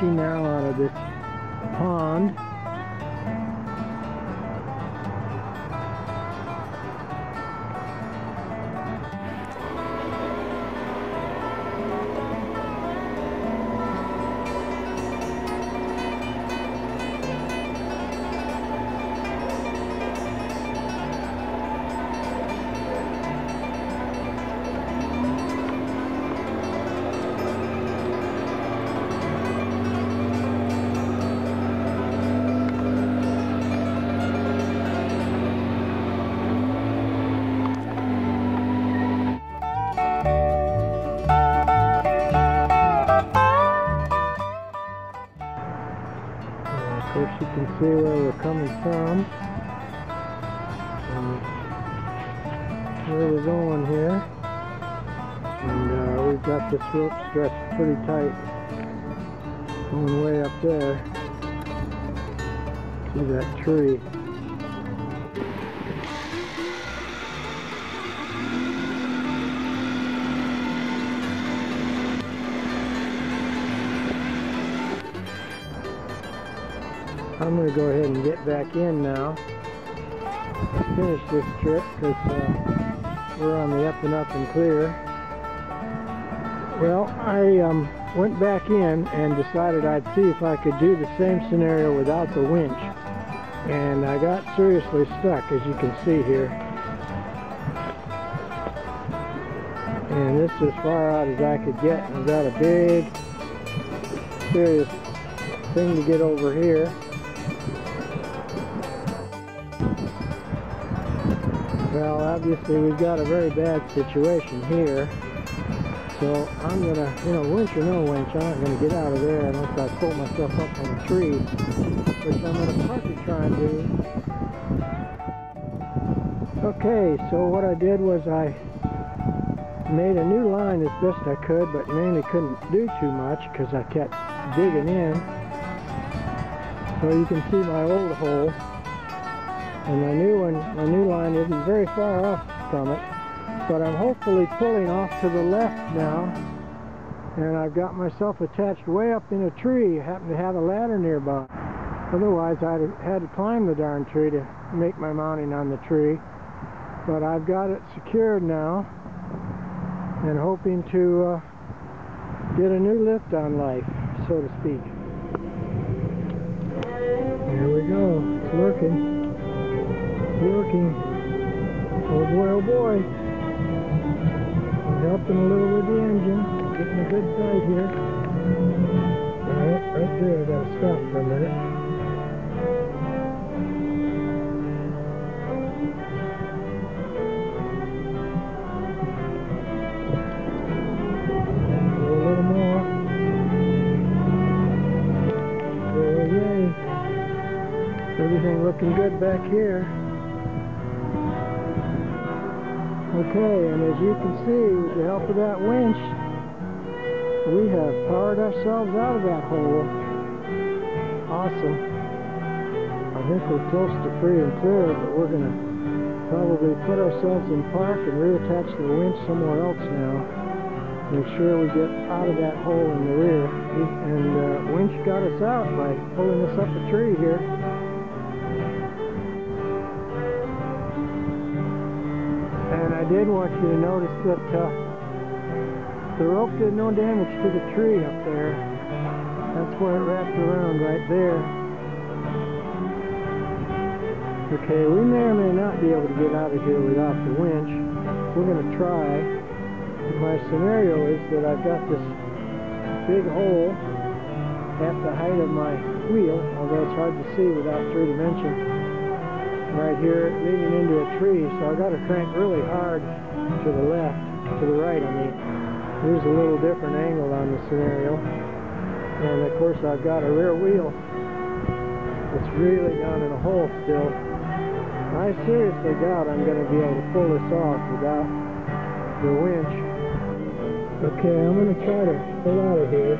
fishing now out of this pond. Of course, you can see where we're coming from, where we're going here, and we've got this rope stretched pretty tight, going way up there to that tree. I'm going to go ahead and get back in now, finish this trip, because we're on the up and up and clear. Well, I went back in and decided I'd see if I could do the same scenario without the winch, and I got seriously stuck, as you can see here. And this is as far out as I could get. I've got a big, serious thing to get over here. Well, obviously we've got a very bad situation here, so I'm gonna, winch or no winch, I'm not gonna get out of there unless I pull myself up on a tree, which I'm gonna partly try and do. Okay, so what I did was I made a new line as best I could, but mainly couldn't do too much because I kept digging in. So you can see my old hole. And my new line isn't very far off from it, but I'm hopefully pulling off to the left now, and I've got myself attached way up in a tree. I happen to have a ladder nearby. Otherwise I'd have had to climb the darn tree to make my mounting on the tree, but I've got it secured now, and hoping to get a new lift on life, so to speak. There we go, it's working. Working. Oh boy, oh boy. I'm helping a little with the engine. Getting a good sight here. Right there, I gotta stop for a minute. Go a little more. Oh yay. Everything looking good back here. Okay, and as you can see, with the help of that winch, we have powered ourselves out of that hole. Awesome. I think we're close to free and clear, but we're going to probably put ourselves in park and reattach the winch somewhere else now. Make sure we get out of that hole in the rear. And winch got us out by pulling us up a tree here. And I did want you to notice that the rope did no damage to the tree up there. That's where it wrapped around right there. Okay, we may or may not be able to get out of here without the winch. We're going to try. My scenario is that I've got this big hole at the height of my wheel, although it's hard to see without 3 dimensions. Right here leading into a tree, so I've got to crank really hard to the left, to the right I mean. Here's a little different angle on the scenario, and of course I've got a rear wheel that's really down in a hole still. I seriously doubt I'm going to be able to pull this off without the winch. Okay, I'm going to try to pull out of here.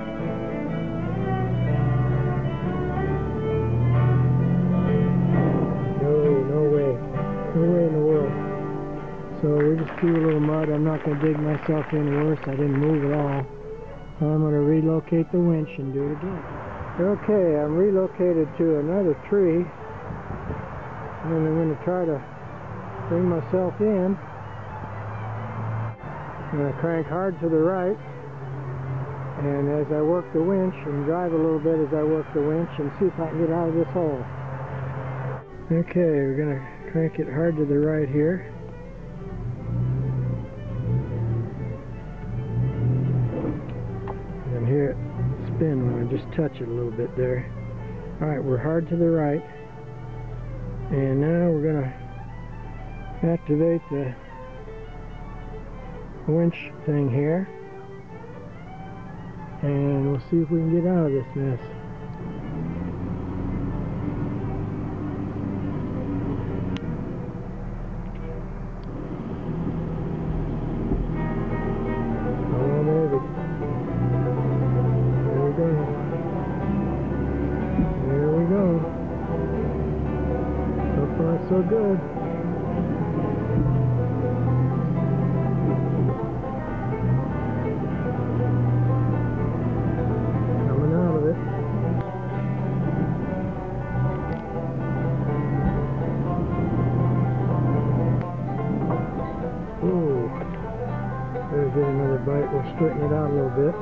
No way in the world. So we just threw a little mud. I'm not going to dig myself in worse. I didn't move at all. I'm going to relocate the winch and do it again. Okay, I'm relocated to another tree, and I'm going to try to bring myself in. I'm going to crank hard to the right, and as I work the winch, and drive a little bit as I work the winch, and see if I can get out of this hole. Okay, we're going to crank it hard to the right here. And hear it spin when I just touch it a little bit there. Alright, we're hard to the right. And now we're going to activate the winch thing here. And we'll see if we can get out of this mess. Oh, there we go. There we go. So far, so good. Coming out of it. Ooh. Better get another bite. We'll straighten it out a little bit.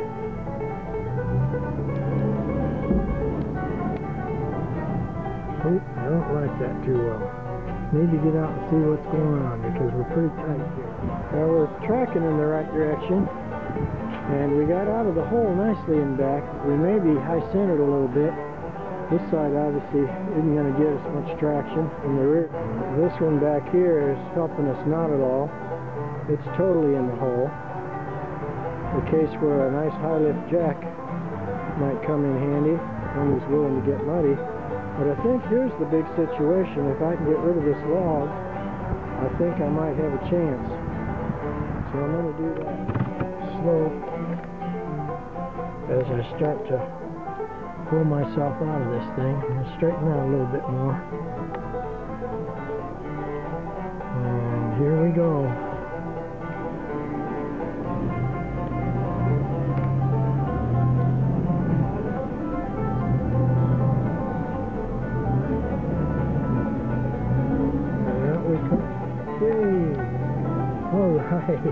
Oh, I don't like that too well. Need to get out and see what's going on because we're pretty tight here. Now we're tracking in the right direction, and we got out of the hole nicely in back. We may be high-centered a little bit. This side obviously isn't going to give us much traction in the rear. This one back here is helping us not at all. It's totally in the hole. The case where a nice high-lift jack might come in handy when he's willing to get muddy. But I think here's the big situation. If I can get rid of this log, I think I might have a chance. So I'm going to do that slow as I start to pull myself out of this thing. I'm going to straighten out a little bit more. And here we go. Yay! Alright. Hey!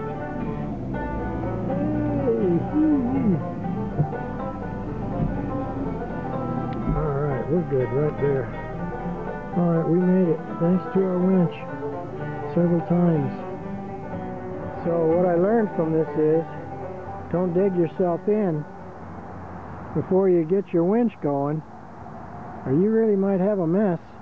Alright, we're good right there. Alright, we made it. Thanks to our winch. Several times. So what I learned from this is, don't dig yourself in before you get your winch going, or you really might have a mess.